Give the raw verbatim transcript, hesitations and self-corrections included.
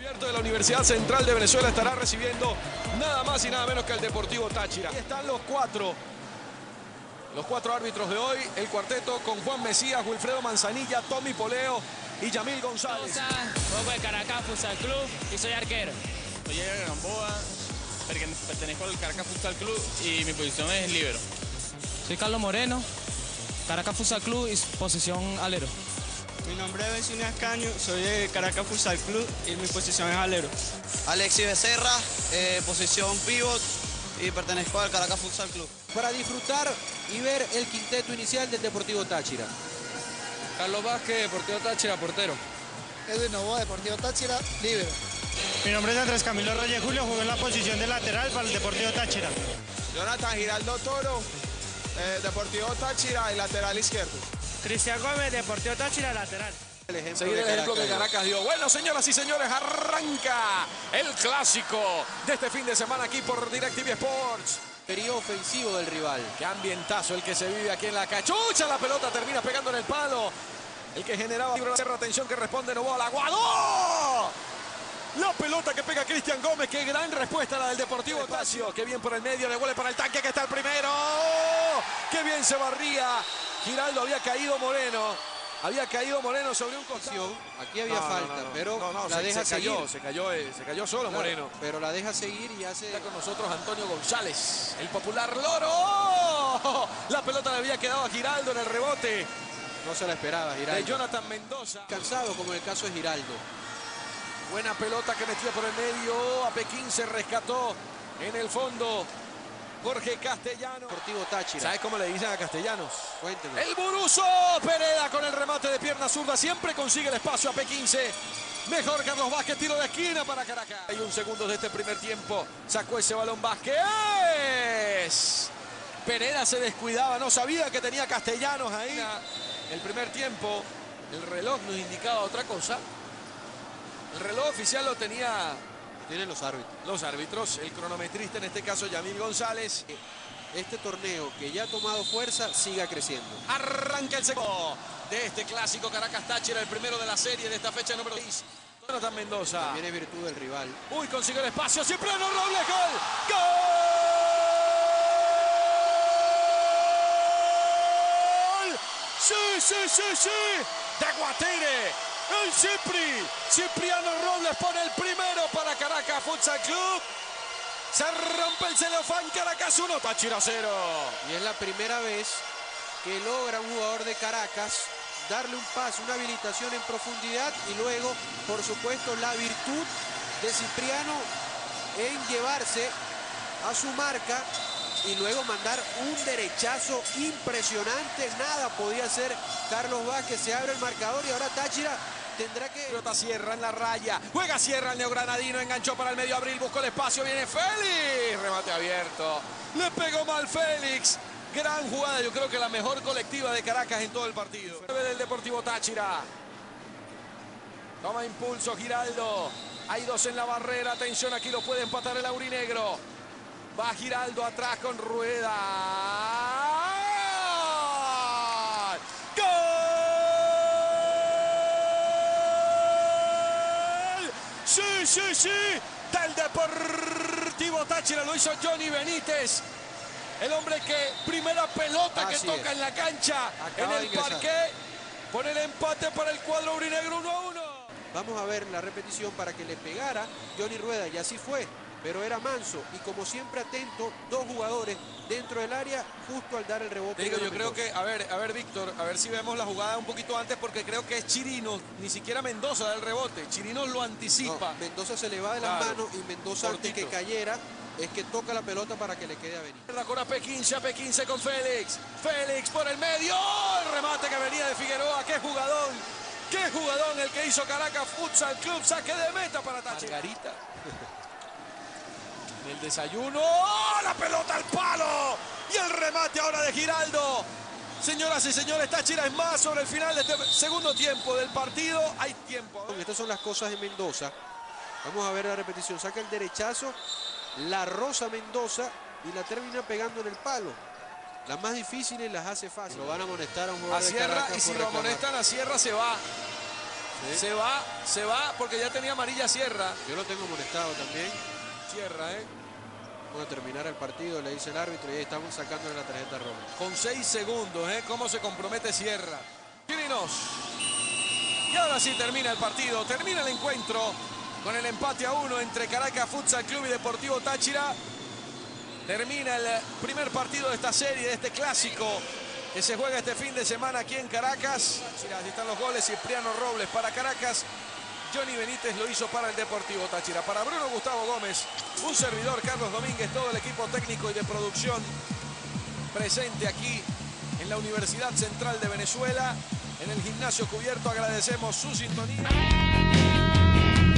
Abierto de la Universidad Central de Venezuela estará recibiendo nada más y nada menos que el Deportivo Táchira. Ahí están los cuatro. Los cuatro árbitros de hoy, el cuarteto con Juan Mesías, Wilfredo Manzanilla, Tommy Poleo y Yamil González. Juego de Caracas Futsal Club y soy arquero. Soy Edgar Gamboa, pertenezco al Caracas Futsal Club y mi posición es líbero. Soy Carlos Moreno, Caracas Futsal Club y posición alero. Mi nombre es Vecino Ascaño, soy de Caracas Futsal Club y mi posición es alero. Alexis Becerra, eh, posición pivot y pertenezco al Caracas Futsal Club. Para disfrutar y ver el quinteto inicial del Deportivo Táchira. Carlos Vázquez, Deportivo Táchira, portero. Edwin Novoa, Deportivo Táchira, líbero. Mi nombre es Andrés Camilo Reyes Julio, jugué en la posición de lateral para el Deportivo Táchira. Jonathan Giraldo Toro, eh, Deportivo Táchira, y lateral izquierdo. Cristian Gómez, Deportivo Táchira, lateral. El ejemplo Seguir el de ejemplo que Caracas. Caracas dio. Bueno, señoras y señores, arranca el clásico de este fin de semana aquí por DirecTV Sports. Periodo ofensivo del rival. Qué ambientazo el que se vive aquí en la cachucha. La pelota termina pegando en el palo. El que generaba la atención que responde Novoa. ¡La guardó! La pelota que pega Cristian Gómez. Qué gran respuesta la del Deportivo Táchira. Qué bien por el medio. Devuelve para el tanque que está el primero. Qué bien se barría. Giraldo, había caído Moreno. Había caído Moreno sobre un costado. Aquí había No, no, falta, no, no. pero No, no, la se, deja se cayó, seguir. se cayó, eh, se cayó solo Claro, Moreno. pero la deja seguir y hace... Está con nosotros Antonio González, el popular Loro. La pelota le había quedado a Giraldo en el rebote No se la esperaba, Giraldo. de Jonathan Mendoza. Cansado como en el caso de Giraldo. Buena pelota que metió por el medio. A Pekín se rescató en el fondo Jorge Castellano. Deportivo Táchira. ¿Sabes cómo le dicen a Castellanos? Cuénteme. El Buruso Pereda con el remate de pierna zurda. Siempre consigue el espacio a P quince. Mejor Carlos Vázquez, tiro de esquina para Caracas. Hay un segundo de este primer tiempo. Sacó ese balón Vázquez. Pereda se descuidaba, no sabía que tenía Castellanos ahí. El primer tiempo, el reloj nos indicaba otra cosa. El reloj oficial lo tenía... Tienen los árbitros. Los árbitros, el cronometrista en este caso Yamil González. Este torneo que ya ha tomado fuerza siga creciendo. Arranca el segundo de este clásico Caracas Táchira, el primero de la serie de esta fecha número seis. Jonathan Mendoza. También es virtud del rival. Uy, consiguió el espacio. Cipriano Robles, gol. ¡Gol! Sí, sí, sí, sí. De Guatire. El Cipri. Cipriano Robles pone el primero para Caracas Futsal Club. Se rompe el celofán. Caracas uno, Táchira cero. Y es la primera vez que logra un jugador de Caracas darle un pase, una habilitación en profundidad y luego, por supuesto, la virtud de Cipriano en llevarse a su marca y luego mandar un derechazo impresionante. Nada podía hacer Carlos Vázquez. Se abre el marcador y ahora Táchira tendrá que... Pelota Sierra en la raya. Juega Sierra el neogranadino. Enganchó para el medio Abril. Buscó el espacio. Viene Félix. Remate abierto. Le pegó mal Félix. Gran jugada. Yo creo que la mejor colectiva de Caracas en todo el partido. Del Deportivo Táchira. Toma impulso Giraldo. Hay dos en la barrera. Atención, aquí lo puede empatar el aurinegro. Va Giraldo atrás con Rueda. ¡Gol! Sí, sí, sí. Del Deportivo Táchira. Lo hizo Johnny Benítez. El hombre que primera pelota Así que toca es. en la cancha, Acaba en de el ingresar. parqué. Pone el empate para el cuadro aurinegro uno a uno. Vamos a ver la repetición para que le pegara Johnny Rueda y así fue. Pero era manso y como siempre atento, dos jugadores dentro del área justo al dar el rebote. Te digo, de yo creo Mendoza. que, a ver, a ver, Víctor, a ver si vemos la jugada un poquito antes, porque creo que es Chirinos, ni siquiera Mendoza da el rebote. Chirinos lo anticipa. No, Mendoza se le va de las Claro. manos y Mendoza antes Cortito. que cayera es que toca la pelota para que le quede a venir. La cora P quince, a P quince con Félix. Félix por el medio. El remate que venía de Figueroa. ¡Qué jugadón! ¡Qué jugadón el que hizo Caracas Futsal Club! Saque de meta para Táchira. Margarita. El desayuno. ¡Oh! La pelota al palo. Y el remate ahora de Giraldo. Señoras y señores, Táchira es más sobre el final de este segundo tiempo del partido. Hay tiempo. Estas son las cosas de Mendoza. Vamos a ver la repetición. Saca el derechazo, la roza Mendoza y la termina pegando en el palo. Las más difíciles las hace fácil. Lo van a amonestar a un jugador A de Sierra, Caracas y si por lo reclamar. amonestan a Sierra se va. ¿sí? Se va, se va porque ya tenía amarilla Sierra. Yo lo tengo molestado también. Sierra, ¿eh? Cuando terminara el partido le dice el árbitro y ahí estamos sacándole la tarjeta roja. Con seis segundos, ¿eh? Cómo se compromete Sierra. Chirinos. Y ahora sí termina el partido, termina el encuentro con el empate a uno entre Caracas Futsal Club y Deportivo Táchira. Termina el primer partido de esta serie, de este clásico que se juega este fin de semana aquí en Caracas. Táchira, así están los goles. Cipriano Robles para Caracas. Johnny Benítez lo hizo para el Deportivo Táchira. Para Bruno Gustavo Gómez, un servidor, Carlos Domínguez, todo el equipo técnico y de producción presente aquí en la Universidad Central de Venezuela. En el gimnasio cubierto agradecemos su sintonía.